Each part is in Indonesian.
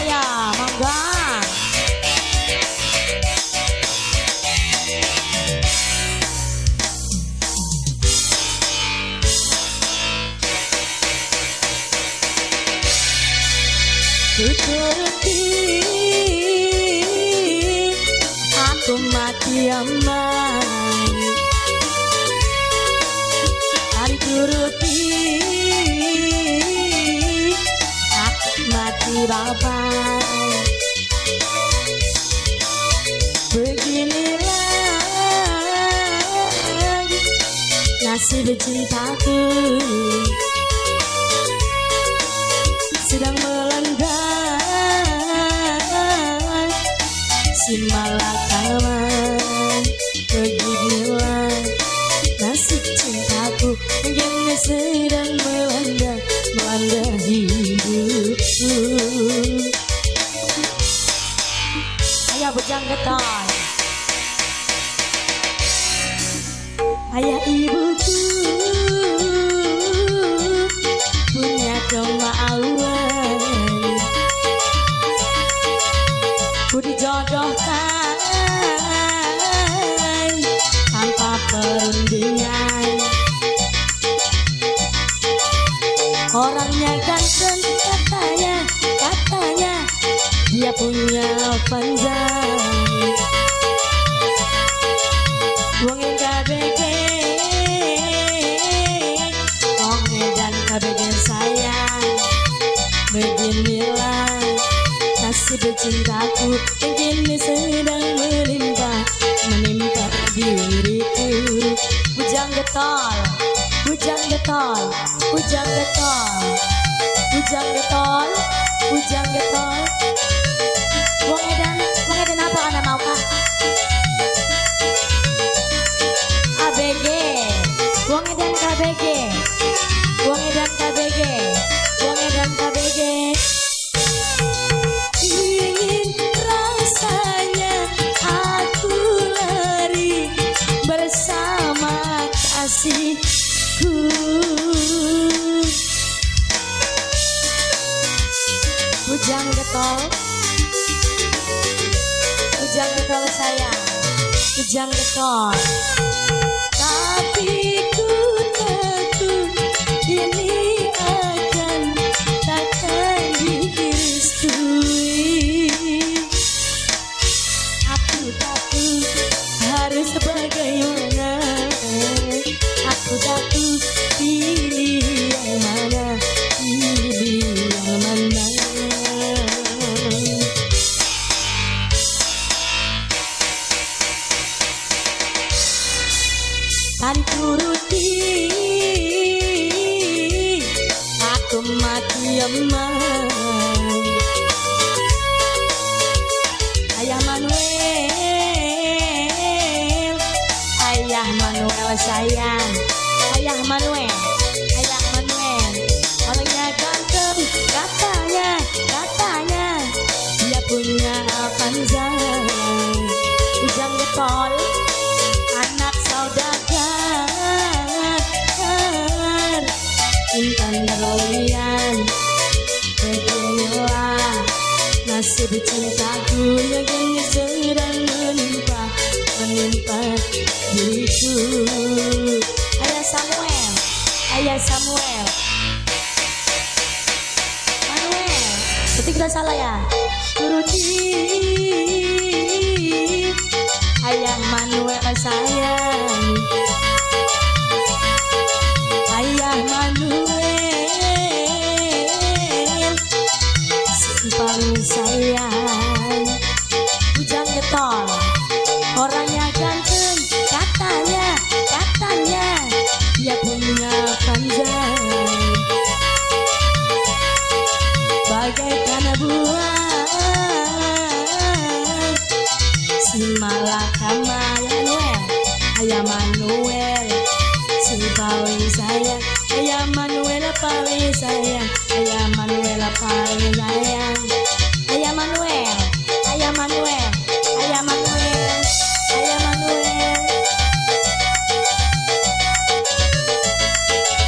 saya, mangga. Tuturuti, aku mati aman. Hari turuti, aku mati bapak. Beginilah nasib cintaku, sedang melanda si malakama. Beginilah nasib cintaku, mungkin sedang melanda hidupku. Ayah bujang getar, ayah ibuku punya kemauan, ku dijodohkan tanpa perundingan. Orangnya ganteng katanya dia punya panjang. Wongin KBG, wongin dan KBG sayang. Beginilah nasib cintaku, begini sedang menimpa diriku. Bujang getol, bujang getol, bujang getol, bujang getol, bujang getol. Wong Edan apa anda mau kah? ABG, Wong Edan KBG, Wong Edan KBG, Wong Edan KBG. Ingin rasanya aku lari bersama kasihku. Bujang getol, bujang getol sayang, bujang getol. Tapi ku takut ini akan takkan direstui. Aku takut harus bagaimana. Aku takut pilih yang mana, pilih yang mana. Tadi turuti, aku mati aman. Ayah Manuel, Ayah Manuel sayang, Ayah Manuel, Ayah Manuel. Orangnya ganteng katanya dia punya Avanza. Bujang getol, anak saudagar, intan berlian. Beginilah nasib cintaku yang kini sedang menimpa diriku. Ayah Samuel, Ayah Samuel, Manuel, berarti kita salah ya. Turuti Ayah Manuel sayang, Ayah Manuel paling sayang. Bujang getol, orangnya ganteng katanya dia punya panjang. Bagaikan buah si malakama. Ayah Manuel si paling sayang, Ayah Manuel paling sayang, Ayah Manuel paling sayang. Ayah Manuel, Ayah Manuel, Ayah Manuel, Ayah Manuel.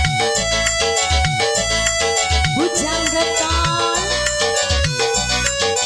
Bujang getol,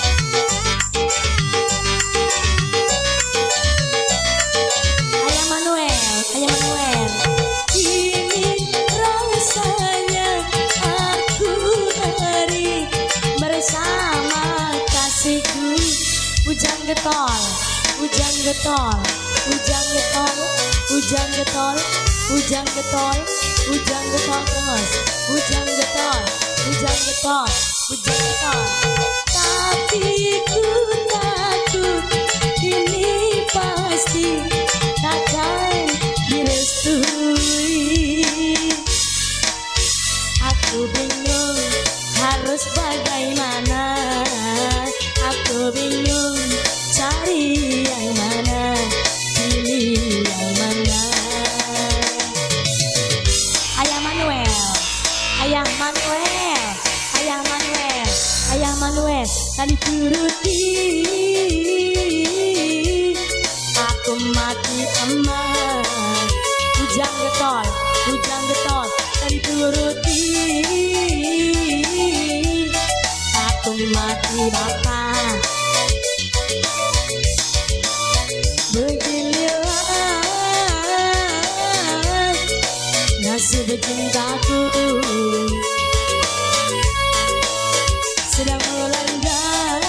getol, hujan getol, hujan getol, hujan getol, hujan getol, hujan getol terus, hujan getol, hujan getol, hujan getol. Tapi ku takut ini pasti takkan direstui. Aku bingung harus bagaimana, aku bingung cari yang mana, pilih yang mana. Ayah Manuel, Ayah Manuel, Ayah Manuel, Ayah Manuel, tadi turuti. Aku mati aman, hujan getol, hujan getol, tadi turuti. Aku mati bapak. Beginilah nasib cintaku, sedang melanda.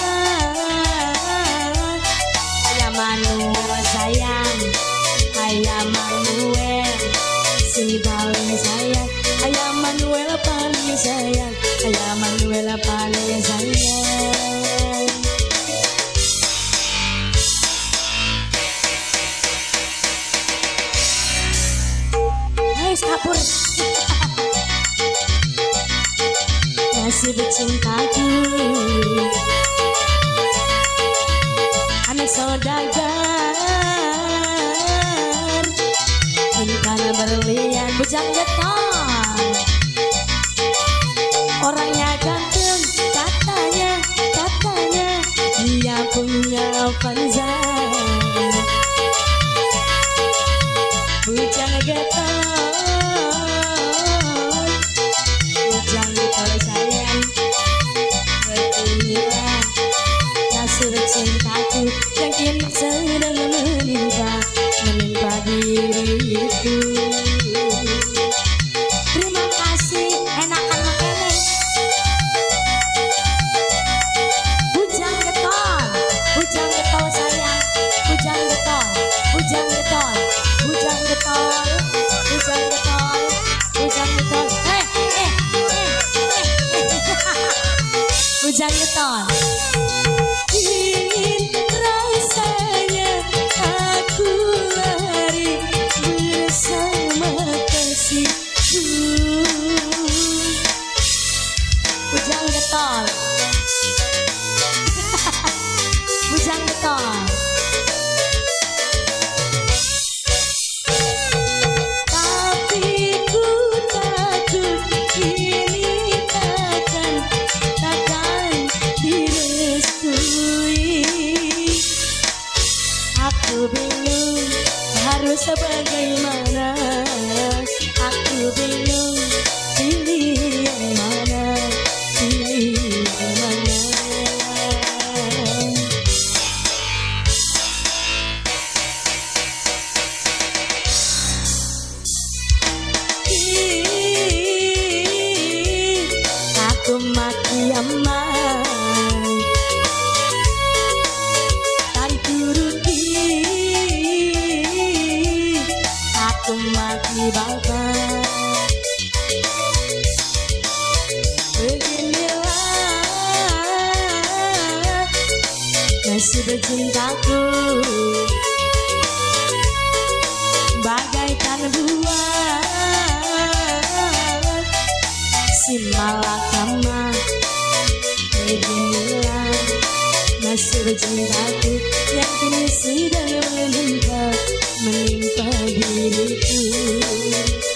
Ayah Manuel sayang, Ayah Manuel si paling sayang, Ayah Manuel paling sayang, Ayah Manuel paling sayang. Hai kapur. Nasib cintaku, anak saudagar, intan berlian, bujang getol. Orangnya ganteng, katanya, katanya dia punya Avanza. Bujang getol, bujang getol sayang. Beginilah nasib cintaku yang kini sedang menimpa, menimpa diriku. Terima kasih, enakan makanya. Hujan getol, hujan getol sayang, hujan getol, hujan getol, hujan getol, hujan getol, hujan getol. Hujan getol. Ingin rasanya aku lari bersama kasihku. Hujan getol. Hujan getol. Tapi ku takut ini takkan direstui. Aku bingung harus bagaimana, aku bingung pilih yang mana, pilih yang mana. Aku mati aman, tadi turuti. Aku mati bapak. Beginilah nasib cintaku, bagaikan buah si malakama. Beginilah nasib cintaku yang kini sedang menimpa, menimpa diriku.